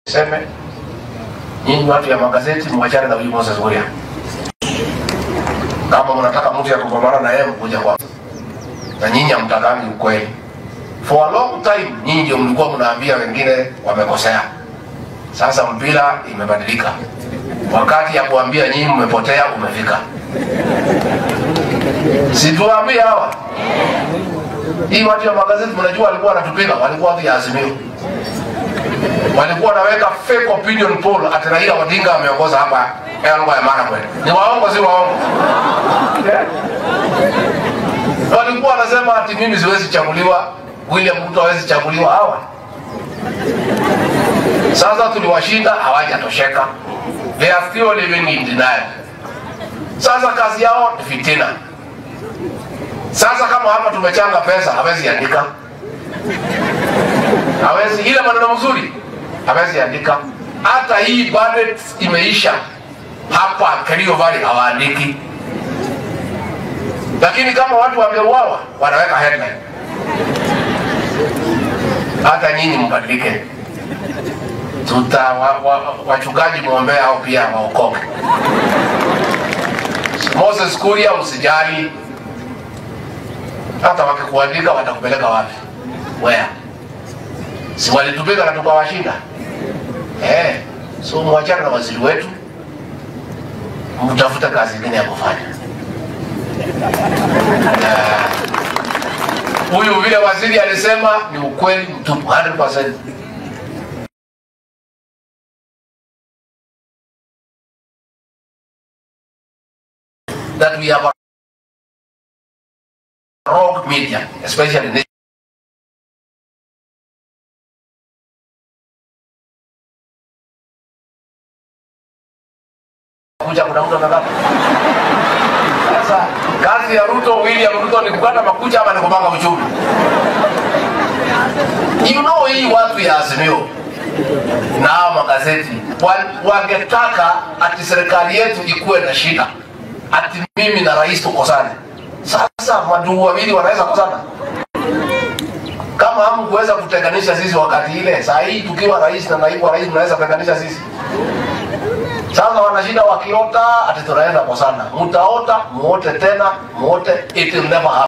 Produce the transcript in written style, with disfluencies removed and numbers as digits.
Seme nyinyi watu ya magazeti mwachane na huyu Moses Kuria. Kama mnataka mtu ya kupambana na yeye mkuja kwa. Na nyinyi hamtakani ukweli. For a long time nyinyi ndio mlikuwa mnaambia wengine wamekosea. Sasa mpira imebadilika. Wakati ya kuambia nyinyi mmepotea umefika. Situambie hawa. Hii watu ya magazeti mnajua walikuwa wanatupiga, walikuwa watu ya Azimio. Walikuwa wanaweka fake opinion poll ati Raila ODINGA ameongoza hapa elgo ya maana kweli. Ni waongo si waongo? Walikuwa wanasema ati mimi siwezi chaguliwa, William Ruto hawezi chaguliwa hawa. Sasa tuliwashinda hawajatosheka. They are still living in denial. Sasa kazi yao ni fitina. Sasa kama hapa tumechanga pesa hawezi andika. Hawezi ile maneno mzuri hawezi andika. Hata hii budget imeisha hapa Kerio Valley hawaandiki. Lakini kama watu wameuawa wanaweka headline. Hata nyinyi mbadilike. Wachungaji muombea au pia waokoke. Moses Kuria usijali. Hata wakikuandika watakupeleka wapi? Where? Si walitupiga na tukawashinda. So mwachana na waziri wetu. Mtafuta kazi nyingine ya kufanya. Huyu vile waziri alisema ni ukweli mtupu 100%. That we have a rogue media, especially in kuja kuna mtu anataka. Sasa kazi ya RUTO, William Ruto ni kukata makucha ama ni kupanga uchumi? You know hii watu ya Azimio na magazeti wangetaka ati serikali yetu ikuwe na shida. Ati mimi na rais tukosane. Sasa maduu wawili wanaweza kukosana? Kama hamkuweza kutenganisha sisi wakati ile, saa hii tukiwa rais na naibu wa rais mnaweza kutenganisha sisi. Sasa wanashinda wakiota ati tunaenda kukosana. Mtaota, muote tena, muote, it will never happen.